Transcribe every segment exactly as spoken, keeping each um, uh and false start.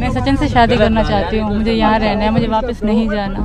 मैं सचिन से शादी करना चाहती हूँ, मुझे यहाँ रहना है, मुझे वापस नहीं जाना।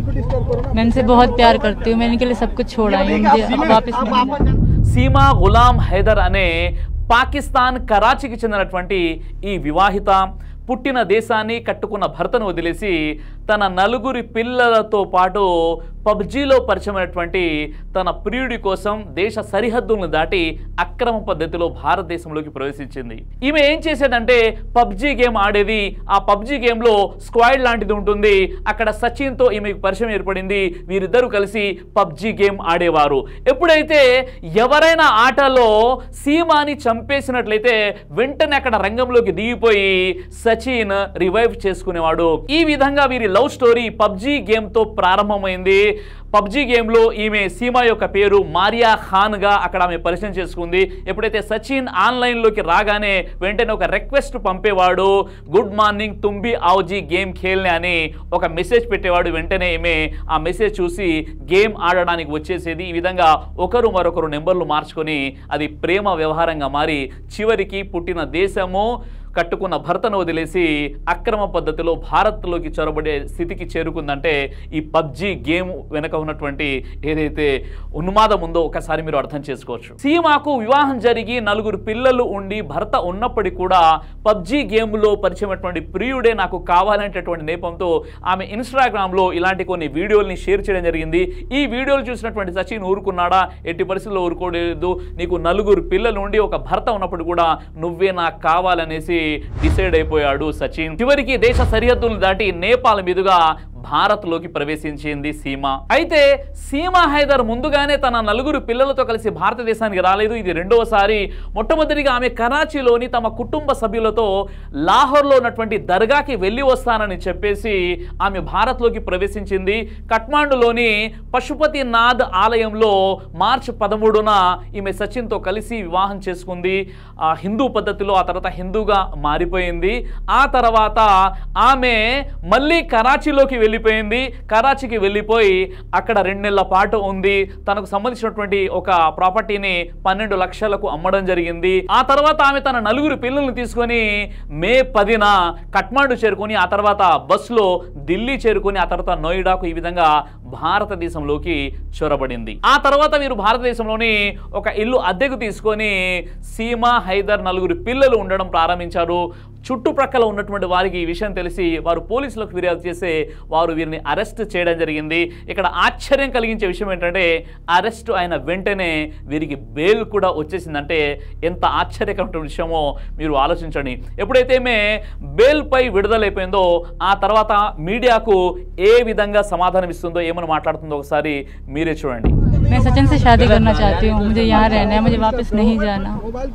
मैं इनसे बहुत प्यार करती हूँ, मैं इनके लिए सब कुछ छोड़ आई हूँ, मुझे वापस नहीं जाना। सीमा गुलाम हैदर अने పాకిస్తాన్ కరాచీకి చెందినటువంటి ఈ వివాహిత పుట్టిన దేశాన్ని కట్టుకున్న భర్తను వదిలేసి తన నలుగురి పిల్లలతో పాటు పబ్జీలో పరిచయమైనటువంటి తన ప్రియుడి కోసం దేశ సరిహద్దులను దాటి అక్రమ పద్ధతిలో భారతదేశంలోకి ప్రవేశించింది. ఈమె ఏం చేసేదంటే పబ్జీ గేమ్ ఆడేది. ఆ పబ్జీ గేమ్లో స్క్వాడ్ లాంటిది ఉంటుంది. అక్కడ సచిన్తో ఈమెకు పరిచయం ఏర్పడింది. వీరిద్దరూ కలిసి పబ్జీ గేమ్ ఆడేవారు. ఎప్పుడైతే ఎవరైనా ఆటలో సీమాని చంపేసినట్లయితే వెంటనే అక్కడ రంగంలోకి దిగిపోయి సచిన్ రివైవ్ చేసుకునేవాడు. ఈ విధంగా వీరి లవ్ స్టోరీ పబ్జీ గేమ్తో ప్రారంభమైంది. పబ్జీ గేమ్లో ఈమె సీమా యొక్క పేరు మారియా ఖాన్గా అక్కడ ఆమె పరిచయం చేసుకుంది. ఎప్పుడైతే సచిన్ ఆన్లైన్లోకి రాగానే వెంటనే ఒక రిక్వెస్ట్ పంపేవాడు, గుడ్ మార్నింగ్ తుంబి ఆవుజీ గేమ్ ఖేల్నే అని ఒక మెసేజ్ పెట్టేవాడు. వెంటనే ఈమె ఆ మెసేజ్ చూసి గేమ్ ఆడడానికి వచ్చేసేది. ఈ విధంగా ఒకరు మరొకరు నెంబర్లు మార్చుకొని అది ప్రేమ వ్యవహారంగా మారి చివరికి పుట్టిన దేశము కట్టుకున్న భర్తను వదిలేసి అక్రమ పద్ధతిలో భారత్లోకి చొరబడే స్థితికి చేరుకుందంటే ఈ పబ్జీ గేమ్ వెనక ఉన్నటువంటి ఏదైతే ఉన్మాదం ఉందో ఒకసారి మీరు అర్థం చేసుకోవచ్చు. సీమాకు వివాహం జరిగి నలుగురు పిల్లలు ఉండి భర్త ఉన్నప్పటికీ కూడా పబ్జీ గేమ్లో పరిచయమైనటువంటి ప్రియుడే నాకు కావాలనేటటువంటి నేపంతో ఆమె ఇన్స్టాగ్రామ్లో ఇలాంటి కొన్ని వీడియోల్ని షేర్ చేయడం జరిగింది. ఈ వీడియోలు చూసినటువంటి సచిన్ ఊరుకున్నాడా? ఎట్టి పరిస్థితుల్లో ఊరుకోలేదు. నీకు నలుగురు పిల్లలు ఉండి ఒక భర్త ఉన్నప్పుడు కూడా నువ్వే నాకు కావాలనేసి డిసైడ్ అయిపోయాడు సచిన్. చివరికి దేశ సరిహద్దులు దాటి నేపాల్ మీదుగా భారత్లోకి ప్రవేశించింది సీమా. అయితే సీమా హైదర్ ముందుగానే తన నలుగురు పిల్లలతో కలిసి భారతదేశానికి రాలేదు. ఇది రెండవసారి. మొట్టమొదటిగా ఆమె కరాచీలోని తమ కుటుంబ సభ్యులతో లాహోర్లో ఉన్నటువంటి దర్గాకి వెళ్ళి వస్తానని చెప్పేసి ఆమె భారత్లోకి ప్రవేశించింది. కఠ్మాండులోని పశుపతినాథ్ ఆలయంలో మార్చి పదమూడున ఈమె సచిన్తో కలిసి వివాహం చేసుకుంది. ఆ హిందూ పద్ధతిలో ఆ తర్వాత హిందూగా మారిపోయింది. ఆ తర్వాత ఆమె మళ్ళీ కరాచీలోకి వెళ్ళి వెళ్ళిపోయింది. కరాచీకి వెళ్ళిపోయి అక్కడ రెండు నెలల పాటు ఉంది. తనకు సంబంధించినటువంటి ఒక ప్రాపర్టీని పన్నెండు లక్షలకు అమ్మడం జరిగింది. ఆ తర్వాత ఆమె తన నలుగురు పిల్లల్ని తీసుకొని మే పదిన కఠ్మాండు చేరుకొని ఆ తర్వాత బస్సులో ఢిల్లీ చేరుకొని ఆ తర్వాత నోయిడాకు ఈ విధంగా భారతదేశంలోకి చొరబడింది. ఆ తర్వాత వీరు భారతదేశంలోని ఒక ఇల్లు అద్దెకు తీసుకొని సీమా హైదర్ నలుగురు పిల్లలు ఉండడం ప్రారంభించారు. చుట్టుప్రక్కల ఉన్నటువంటి వారికి ఈ విషయం తెలిసి వారు పోలీసులకు ఫిర్యాదు చేస్తే వారు వీరిని అరెస్ట్ చేయడం జరిగింది. ఇక్కడ ఆశ్చర్యం కలిగించే విషయం ఏంటంటే అరెస్ట్ అయిన వెంటనే వీరికి బెయిల్ కూడా వచ్చేసిందంటే ఎంత ఆశ్చర్యకరమైన విషయమో మీరు ఆలోచించండి. ఎప్పుడైతే మే బెయిల్పై విడుదలైపోయిందో ఆ తర్వాత మీడియాకు ఏ విధంగా సమాధానం ఇస్తుందో ఏమని మాట్లాడుతుందో ఒకసారి మీరే చూడండి. मैं सचिन से शादी करना चाहती हूँ, मुझे यहाँ रहना है, मुझे वापस नहीं जाना।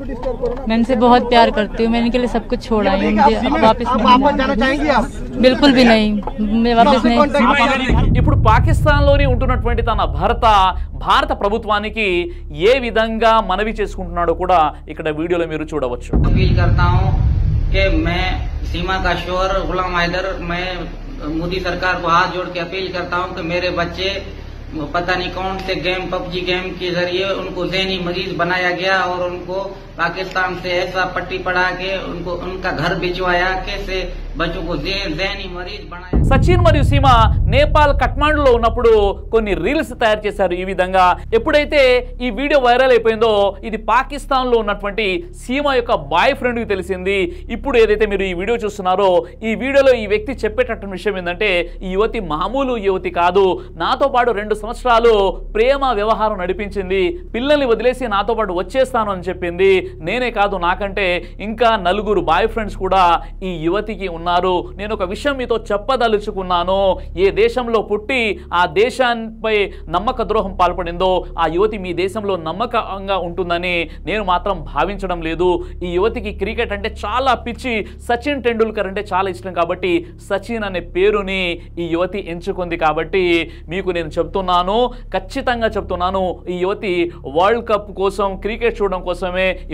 मैं इनसे बहुत प्यार करती हूँ, मैं इनके लिए सब कुछ छोड़ आई हूँ, मुझे वापस नहीं जाना। बिल्कुल भी नहीं, मैं वापस नहीं। ఇప్పుడు పాకిస్తాన్లోని ఉంటున్నటువంటి తన భర్త భారత ప్రభుత్వానికి ఏ విధంగా మనవి చేసుకుంటున్నాడో కూడా ఇక్కడ వీడియోలో మీరు చూడవచ్చు. अपील करता हूँ कि मैं सीमा का शोहर गुलाम हैदर, मैं मोदी सरकार को हाथ जोड़ के अपील करता हूँ कि मेरे बच्चे पता नहीं कौन से गेम पबजी गेम के जरिए उनको ज़हनी मरीज बनाया गया और उनको पाकिस्तान से ऐसा पट्टी पड़ा के उनको उनका घर भिजवाया, कैसे बच्चों को ज़हनी मरीज बनाया. సచిన్ మరియు సీమ నేపాల్ కఠ్మాండులో ఉన్నప్పుడు కొన్ని రీల్స్ తయారు చేశారు. ఈ విధంగా ఎప్పుడైతే ఈ వీడియో వైరల్ అయిపోయిందో ఇది పాకిస్తాన్లో ఉన్నటువంటి సీమ యొక్క బాయ్ ఫ్రెండ్కి తెలిసింది. ఇప్పుడు ఏదైతే మీరు ఈ వీడియో చూస్తున్నారో ఈ వీడియోలో ఈ వ్యక్తి చెప్పేటటువంటి విషయం ఏంటంటే ఈ యువతి మామూలు యువతి కాదు, నాతో పాటు రెండు సంవత్సరాలు ప్రేమ వ్యవహారం నడిపించింది, పిల్లల్ని వదిలేసి నాతో పాటు వచ్చేస్తాను అని చెప్పింది. నేనే కాదు నాకంటే ఇంకా నలుగురు బాయ్ ఫ్రెండ్స్ కూడా ఈ యువతికి ఉన్నారు. నేను ఒక విషయం మీతో చెప్పదలుచుకున్నాను. ఏ దేశంలో పుట్టి ఆ దేశాన్పై నమ్మక ద్రోహం పాల్పడిందో ఆ యువతి మీ దేశంలో నమ్మకంగా ఉంటుందని నేను మాత్రం భావించడం లేదు. ఈ యువతికి క్రికెట్ అంటే చాలా పిచ్చి, సచిన్ టెండూల్కర్ అంటే చాలా ఇష్టం కాబట్టి సచిన్ అనే పేరుని ఈ యువతి ఎంచుకుంది. కాబట్టి మీకు నేను చెప్తున్నాను, ఖచ్చితంగా చెప్తున్నాను, ఈ యువతి వరల్డ్ కప్ కోసం క్రికెట్ చూడడం కోసమే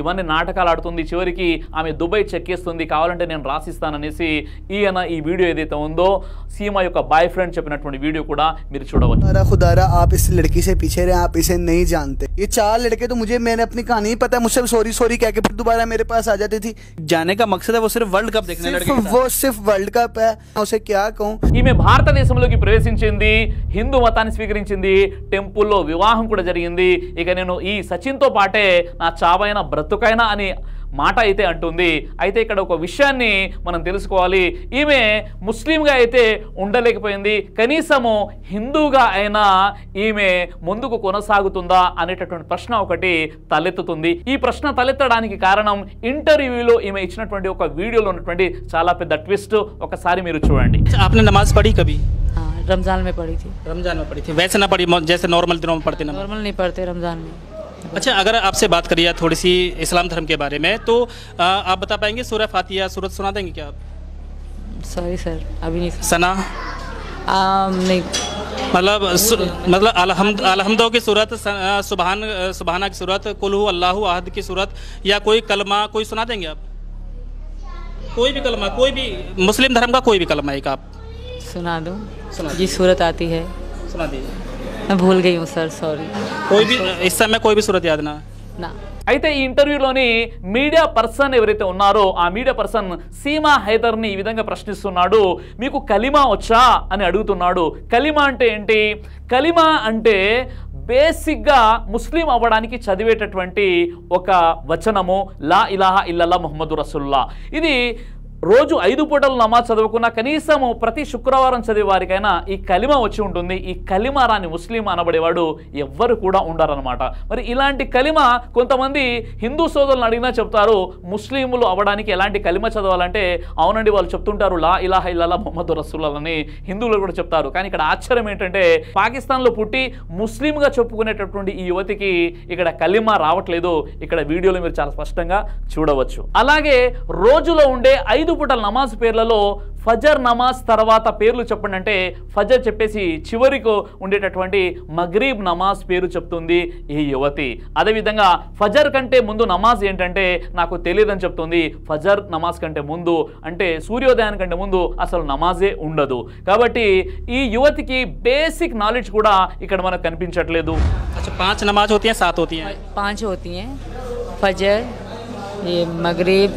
ఇవన్నీ నాటకాలు ఆడుతుంది, చివరికి ఆమె దుబాయ్ చెక్కేస్తుంది, కావాలంటే నేను రాసిస్తాననేసి ఈయన ఈ వీడియో ఏదైతే ఉందో సీమ యొక్క బాయ్ ఫ్రెండ్ చెప్పినటువంటి వీడియో కూడా మీరు చూడవచ్చు। खुदारा आप इस लड़की से पीछे रहे, आप इसे नहीं जानते। ये चार लड़के तो मुझे मैंने अपनी कहानी पता है, मुझसे सॉरी सॉरी कह के फिर दोबारा मेरे पास आ जाती थी। जाने का मकसद है वो सिर्फ वर्ल्ड कप देखने, लड़के के साथ। वो सिर्फ वर्ल्ड कप है, उसे क्या कहूँ। ఈమె భారతదేశంలోకి ప్రవేశించింది, హిందూ మతాన్ని స్వీకరించింది, టెంపుల్లో వివాహం కూడా జరిగింది। ఇక నేను ఈ సచిన్తో పాటే నా చావైన బ్రతుకైనా అని మాట అయితే అంటుంది। అయితే ఇక్కడ ఒక విషయాన్ని మనం తెలుసుకోవాలి, ఈమె ముస్లింగా అయితే ఉండలేకపోయింది, కనీసము హిందూగా అయినా ఈమె ముందుకు కొనసాగుతుందా అనేటటువంటి ప్రశ్న ఒకటి తలెత్తుతుంది। ఈ ప్రశ్న తలెత్తడానికి కారణం ఇంటర్వ్యూలో ఈమె ఇచ్చినటువంటి ఒక వీడియోలో ఉన్నటువంటి చాలా పెద్ద ట్విస్ట్, ఒకసారి మీరు చూడండి। आपने नमाज पढ़ी कभी? हाँ, रमजान में पढ़ी थी। रमजान में पढ़ी थी, वैसे ना पढ़ी जैसे नॉर्मल दिनों में पढ़ते नमाज? नॉर्मल नहीं पढ़ते रमजान में। अच्छा, अगर आपसे बात करिए थोड़ी सी इस्लाम धर्म के बारे में, तो आ, आप बता पाएंगे सूरह फातिहा सूरत सुना देंगे क्या आप? सॉरी सर, अभी नहीं सना आ, नहीं मतलब मतलब अलहम्द अलहम्दो की सूरत, सुबहान सुबहाना की सूरत, कुल हु अल्लाहु अहद की सूरत, या कोई कलमा कोई सुना देंगे आप? कोई भी कलमा, कोई भी मुस्लिम धर्म का कोई भी कलमा एक आप सुना दूँ? सुना जी सूरत आती है, सुना दीजिए। मैं भूल गई हूँ सर, सॉरी। कोई भी इस समय कोई भी सूरत याद ना ना। అయితే ఈ ఇంటర్వ్యూలోని మీడియా పర్సన్ ఎవరైతే ఉన్నారో ఆ మీడియా పర్సన్ సీమా హైదర్ని ఈ విధంగా ప్రశ్నిస్తున్నాడు, మీకు కలిమా వచ్చా అని అడుగుతున్నాడు। కలిమా అంటే ఏంటి? కలిమా అంటే బేసిక్గా ముస్లిం అవ్వడానికి చదివేటటువంటి ఒక వచనము, లా ఇలాహా ఇల్లల్లా ముహమ్మదు రసూలుల్లా। ఇది రోజు ఐదు పూటలు నమాజ్ చదువుకున్న కనీసము ప్రతి శుక్రవారం చదివే వారికైనా ఈ కలిమా వచ్చి ఉంటుంది। ఈ కలిమా రాని ముస్లిం అనబడేవాడు ఎవ్వరు కూడా ఉండరనమాట। మరి ఇలాంటి కలిమా కొంతమంది హిందూ సోదరులను అడిగినా చెప్తారు, ముస్లింలు అవ్వడానికి ఎలాంటి కలిమా చదవాలంటే అవునండి వాళ్ళు చెప్తుంటారు లా ఇలాహా ఇల్లల్లా ముహమ్మదు రసూలుల్లాహ్ అని హిందువులు కూడా చెప్తారు। కానీ ఇక్కడ ఆశ్చర్యం ఏంటంటే పాకిస్తాన్లో పుట్టి ముస్లింగా చెప్పుకునేటటువంటి ఈ యువతికి ఇక్కడ కలిమా రావట్లేదు। ఇక్కడ వీడియోలో మీరు చాలా స్పష్టంగా చూడవచ్చు। అలాగే రోజులో ఉండే ఐదు పూటల నమాజ్ పేర్లలో ఫజర్ నమాజ్ తర్వాత పేర్లు చెప్పండి అంటే ఫజర్ చెప్పేసి చివరికి ఉండేటటువంటి మగ్రీబ్ నమాజ్ పేరు చెప్తుంది ఈ యువతి। అదేవిధంగా ఫజర్ కంటే ముందు నమాజ్ ఏంటంటే నాకు తెలియదని చెప్తుంది। ఫజర్ నమాజ్ కంటే ముందు అంటే సూర్యోదయానికంటే ముందు అసలు నమాజే ఉండదు। కాబట్టి ఈ యువతికి బేసిక్ నాలెడ్జ్ కూడా ఇక్కడ మనకు కనిపించట్లేదు। अच्छा, पांच नमाज होती हैं, सात होती हैं? पांच होती हैं, फजर, ये मगरिब,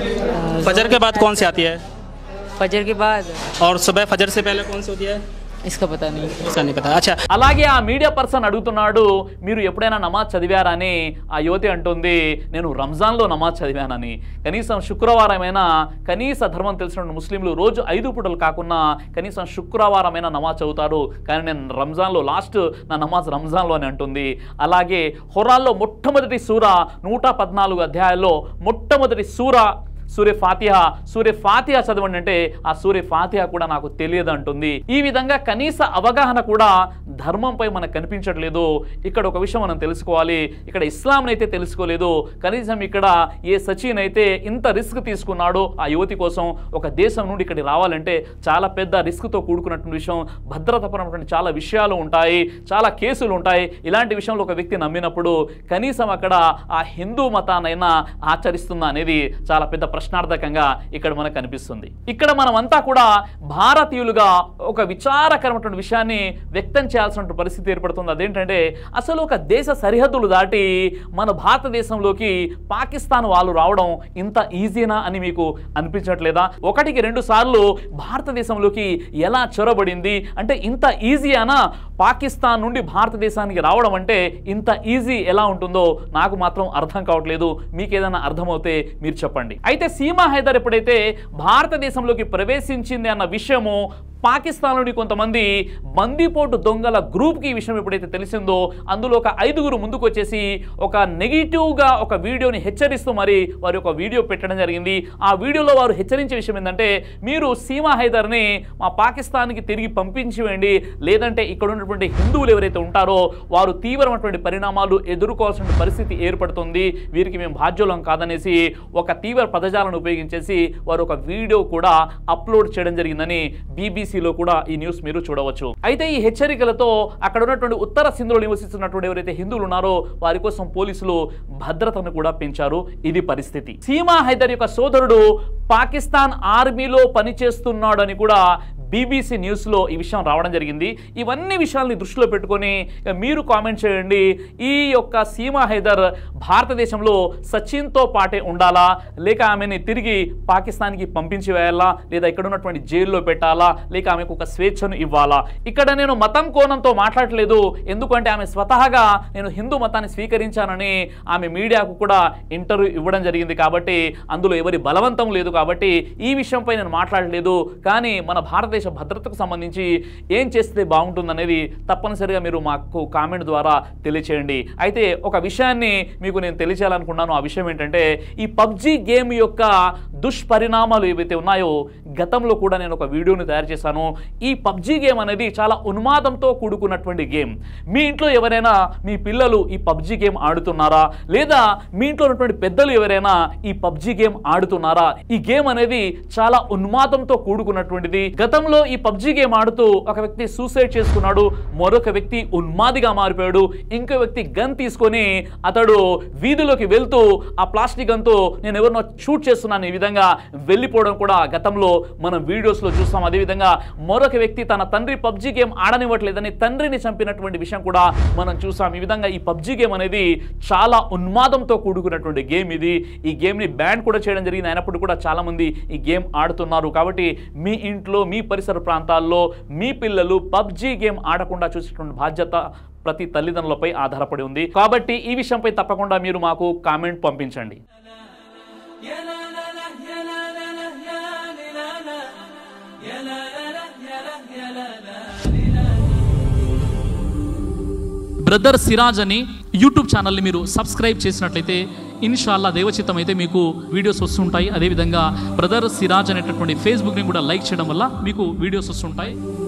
फजर के बाद कौन सी आती है? फजर के बाद, और सुबह फजर से पहले कौन सी होती है? इसका पता नहीं। उसका नहीं पता। अच्छा, అలాగే ఆ మీడియా పర్సన్ అడుగుతున్నాడు, మీరు ఎప్పుడైనా నమాజ్ చదివారని? ఆ యువతి అంటుంది, నేను రంజాన్లో నమాజ్ చదివానని। కనీసం శుక్రవారమైనా, కనీస ధర్మం తెలిసిన ముస్లింలు రోజు ఐదు పూటలు కాకుండా కనీసం శుక్రవారమైనా నమాజ్ చదువుతారు, కానీ నేను రంజాన్లో లాస్ట్ నా నమాజ్ రంజాన్లో అని అంటుంది। అలాగే ఖురాన్లో మొట్టమొదటి సూర నూట పద్నాలుగు అధ్యాయాల్లో మొట్టమొదటి సూర సూర్య ఫాతిహా, సూర్య ఫాతిహా చదవండి అంటే ఆ సూర్య ఫాతిహా కూడా నాకు తెలియదు అంటుంది। ఈ విధంగా కనీస అవగాహన కూడా ధర్మంపై మనకు కనిపించట్లేదు। ఇక్కడ ఒక విషయం మనం తెలుసుకోవాలి, ఇక్కడ ఇస్లాంని అయితే తెలుసుకోలేదు, కనీసం ఇక్కడ ఏ సచిన్ అయితే ఇంత రిస్క్ తీసుకున్నాడో ఆ యువతి కోసం, ఒక దేశం నుండి ఇక్కడికి రావాలంటే చాలా పెద్ద రిస్క్తో కూడుకున్నటువంటి విషయం, భద్రతాపరమైనటువంటి చాలా విషయాలు ఉంటాయి, చాలా కేసులు ఉంటాయి। ఇలాంటి విషయంలో ఒక వ్యక్తి నమ్మినప్పుడు కనీసం అక్కడ ఆ హిందూ మతాన్నైనా ఆచరిస్తుందా అనేది చాలా పెద్ద ప్రశ్నార్థకంగా ఇక్కడ మనకు కనిపిస్తుంది। ఇక్కడ మనమంతా కూడా భారతీయులుగా ఒక విచారకరమైనటువంటి విషయాన్ని వ్యక్తం చేయాల్సిన పరిస్థితి ఏర్పడుతుంది। అదేంటంటే అసలు ఒక దేశ సరిహద్దులు దాటి మన భారతదేశంలోకి పాకిస్తాన్ వాళ్ళు రావడం ఇంత ఈజీనా అని మీకు అనిపించట్లేదా? ఒకటికి రెండు సార్లు భారతదేశంలోకి ఎలా చొరబడింది అంటే ఇంత ఈజీనా? పాకిస్తాన్ నుండి భారతదేశానికి రావడం అంటే ఇంత ఈజీ ఎలా ఉంటుందో నాకు మాత్రం అర్థం కావట్లేదు। మీకు ఏదైనా అర్థమవుతే మీరు చెప్పండి। అయితే సీమా హైదర్ ఎప్పుడైతే భారతదేశంలోకి ప్రవేశించింది అన్న విషయము పాకిస్తాన్ నుండి కొంతమంది బందిపోటు దొంగల గ్రూప్కి ఈ విషయం ఎప్పుడైతే తెలిసిందో అందులో ఒక ఐదుగురు ముందుకు వచ్చేసి ఒక నెగిటివ్గా ఒక వీడియోని హెచ్చరిస్తూ మరి వారి ఒక వీడియో పెట్టడం జరిగింది। ఆ వీడియోలో వారు హెచ్చరించే విషయం ఏంటంటే మీరు సీమా హైదర్ని మా పాకిస్తాన్కి తిరిగి పంపించి వేయండి, లేదంటే ఇక్కడ ఉన్నటువంటి హిందువులు ఎవరైతే ఉంటారో వారు తీవ్రమైనటువంటి పరిణామాలు ఎదుర్కోవాల్సిన పరిస్థితి ఏర్పడుతుంది, వీరికి మేము బాధ్యులం కాదనేసి ఒక తీవ్ర పదజాలను ఉపయోగించేసి వారు ఒక వీడియో కూడా అప్లోడ్ చేయడం జరిగిందని బీబీసీ బీబీసీలో కూడా ఈ న్యూస్ మీరు చూడవచ్చు. అయితే ఈ హెచ్చరికలతో అక్కడ ఉన్నటువంటి ఉత్తర సింధులో నివసిస్తున్నటువంటి ఎవరైతే హిందువులు ఉన్నారో వారి కోసం పోలీసులు భద్రతను కూడా పెంచారు. ఇది పరిస్థితి. సీమా హైదర్ యొక్క సోదరుడు పాకిస్తాన్ ఆర్మీలో పనిచేస్తున్నాడని కూడా బీబీసీ న్యూస్లో ఈ విషయం రావడం జరిగింది. ఇవన్నీ విషయాల్ని దృష్టిలో పెట్టుకొని మీరు కామెంట్ చేయండి. ఈ యొక్క సీమా హైదర్ భారతదేశంలో సచిన్తో పాటే ఉండాలా, లేక ఆమెని తిరిగి పాకిస్తాన్కి పంపించి వేయాలా, లేదా ఇక్కడ ఉన్నటువంటి జైల్లో పెట్టాలా, లేక ఆమెకు ఒక స్వేచ్ఛను ఇవ్వాలా? ఇక్కడ నేను మతం కోణంతో మాట్లాడలేదు. ఎందుకంటే ఆమె స్వతహాగా నేను హిందూ మతాన్ని స్వీకరించానని ఆమె మీడియాకు కూడా ఇంటర్వ్యూ ఇవ్వడం జరిగింది. కాబట్టి అందులో ఎవరి బలవంతం లేదు. కాబట్టి ఈ విషయంపై నేను మాట్లాడలేదు. కానీ మన భారతదేశ భద్రతకు సంబంధించి ఏం చేస్తే బాగుంటుందనేది తప్పనిసరిగా మీరు మాకు కామెంట్ ద్వారా తెలియచేయండి. అయితే ఒక విషయాన్ని మీకు నేను తెలియచేయాలనుకున్నాను. ఆ విషయం ఏంటంటే ఈ పబ్జీ గేమ్ యొక్క దుష్పరిణామాలు ఏవైతే ఉన్నాయో గతంలో కూడా నేను ఒక వీడియోని తయారు చేశాను. ఈ పబ్జీ గేమ్ అనేది చాలా ఉన్మాదంతో కూడుకున్నటువంటి గేమ్. మీ ఇంట్లో ఎవరైనా మీ పిల్లలు ఈ పబ్జీ గేమ్ ఆడుతున్నారా, లేదా మీ ఇంట్లో ఉన్నటువంటి పెద్దలు ఎవరైనా ఈ పబ్జీ గేమ్ ఆడుతున్నారా? ఈ గేమ్ అనేది చాలా ఉన్మాదంతో కూడుకున్నటువంటిది. గతంలో ఈ పబ్జీ గేమ్ ఆడుతూ ఒక వ్యక్తి సూసైడ్ చేసుకున్నాడు, మరొక వ్యక్తి ఉన్మాదిగా మారిపోయాడు, ఇంకో వ్యక్తి గన్ తీసుకొని అతడు వీధిలోకి వెళ్తూ ఆ ప్లాస్టిక్ గన్తో నేను ఎవరినో షూట్ చేస్తున్నాను ఈ విధంగా వెళ్ళిపోవడం కూడా గతంలో మనం వీడియోస్లో చూస్తాం. అదేవిధంగా మరొక వ్యక్తి తన తండ్రి పబ్జీ గేమ్ ఆడనివ్వట్లేదని తండ్రిని చంపినటువంటి విషయం కూడా మనం చూసాం. ఈ విధంగా ఈ పబ్జీ గేమ్ అనేది చాలా ఉన్మాదంతో కూడుకున్నటువంటి గేమ్. ఇది ఈ గేమ్ని బ్యాన్ కూడా చేయడం జరిగింది. అయినప్పుడు కూడా చాలా మంది ఈ గేమ్ ఆడుతున్నారు. కాబట్టి మీ ఇంట్లో మీ పరిసర ప్రాంతాల్లో మీ పిల్లలు పబ్జీ గేమ్ ఆడకుండా చూసేటువంటి బాధ్యత ప్రతి తల్లిదండ్రులపై ఆధారపడి ఉంది. కాబట్టి ఈ విషయంపై తప్పకుండా మీరు మాకు కామెంట్ పంపించండి. బ్రదర్ సిరాజ్ అని యూట్యూబ్ ఛానల్ని మీరు సబ్స్క్రైబ్ చేసినట్లయితే ఇన్షాల్లా దేవచిత్తం అయితే మీకు వీడియోస్ వస్తుంటాయి. అదేవిధంగా బ్రదర్ సిరాజ్ అనేటటువంటి ఫేస్బుక్ని కూడా లైక్ చేయడం వల్ల మీకు వీడియోస్ వస్తుంటాయి.